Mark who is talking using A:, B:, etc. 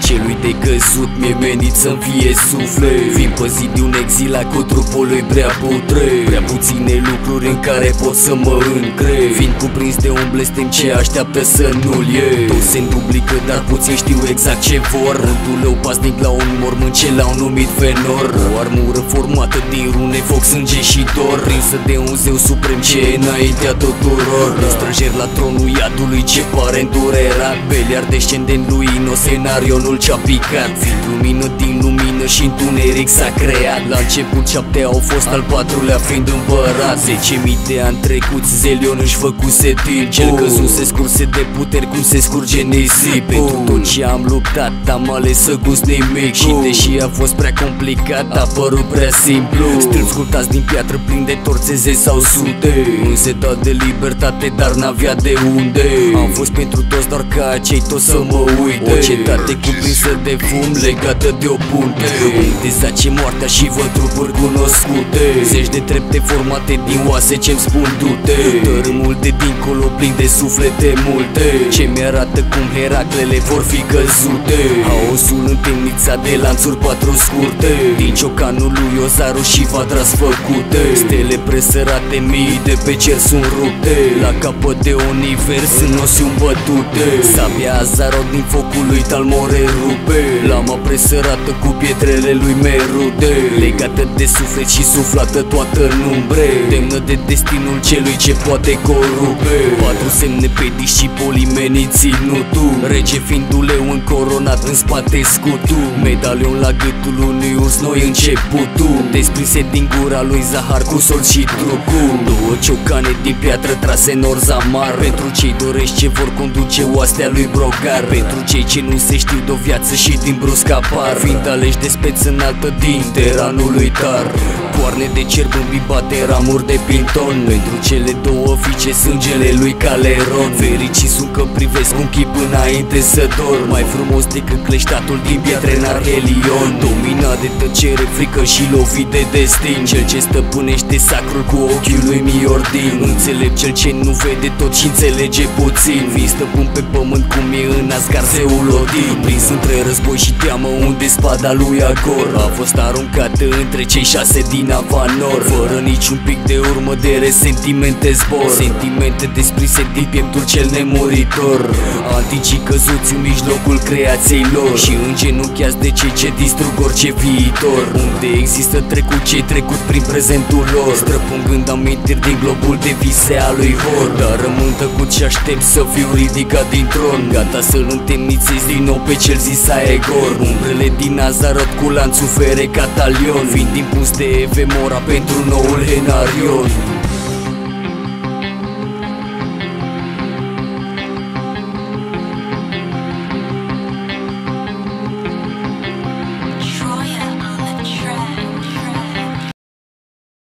A: celui de căzut mi-e menit să-mi fie suflet. Vin păzit de un exilat cu trupul lui prea putre, prea puține lucruri în care pot să mă încred. Vin cuprins de un blestem ce așteaptă să nu-l iei. Toți se duplică, dar puțin știu exact ce vor. Un duleu pasnic la un mormânt ce l-au numit Venor. O armură formată din rune, foc, sânge și dor, prinsă de un zeu suprem ce e înaintea tuturor. Străjer la tronul iadului ce pare îndurerat, beliar descendent lui Ino, scenarionul ce-a picat. Fiind lumină din lumină și întuneric s-a creat. La început 7 au fost, al 4-lea fiind împărat. 10.000 de ani trecuți Zelion își făcuse timp. Cel căzut se scurse de puteri cum se scurge nisip. Pentru tot ce am luptat am ales să gust nimic. Și deși a fost prea complicat, a părut prea simplu. Stâlpi sculptați din piatră plini de torțeze sau sute, însetat de libertate, dar n-avea de unde. Am fost pentru toți, doar ca acei toți să mă uite. O cetate cuprinsă de fum, legată de o punte, unde zace moartea și văd trupuri cunoscute. Zeci de trepte formate din oase ce-mi spun du-te. Tărâmul de dincolo plin de suflete multe, ce mi-arată cum Heraclele vor fi căzute. Haosul întemnițat de lanțuri 4 scurte, din ciocanul lui Ozaru și Vadras făcute. Stele presărate mii de pe cer sunt rupte, la capăt de univers în noțiuni bătute. Sabia Azaroth din focul lui Talmore rupe, lama presărată cu pietrele lui Merude. Legată de suflet și suflată toată în umbre, demnă de destinul celui ce poate corupe. 4 semne pe discipolimenii ținutul, rege fiind uleu încoronat în spate scutul. Medalion la gâtul unui urs, noi începutul, desprinse din gura lui Zahar cu sol și trucul. 2 ciocane din piatră trase în Orzamar, pentru cei dorești ce vor conduce oastea lui Brogar. Pentru cei ce nu se știu de-o viață și din brusc apar, fiind aleși de speță înaltă din teranul lui Tar. Poarne de cerb îmbibate, ramuri de pinton, pentru cele 2 fiice sângele lui Caleron. Fericii sunt că privesc un chip înainte să dorm, mai frumos decât cleștatul din pietre în Arhelion. Dominat de tăcere, frică și lovit de destin, cel ce stăpânește sacrul cu ochiul lui Miordin. Înțelept cel ce nu vede tot și înțelege puțin, fiind stăpân pe pământ cum e în Asgard zeul Odin. Prins între război și teamă, unde spada lui Agor a fost aruncată între cei 6 din Avanor. Fără niciun pic de urmă de resentimente zbor, sentimente desprinse din pieptul cel nemuritor. Anticii căzuți în mijlocul creației lor și îngenunchiați de cei ce distrug orice viitor. Unde există trecut cei trecut prin prezentul lor, străpungând amintiri din globul de vise a lui Hor. Dar rămân tăcut și aștept să fiu ridicat din tron, gata să-l întemnițez din nou pe cel zis Aegor. Umbrele din Azaroth cu lanțul fere catalion, fiind impus de Evemora pentru noul Henarion.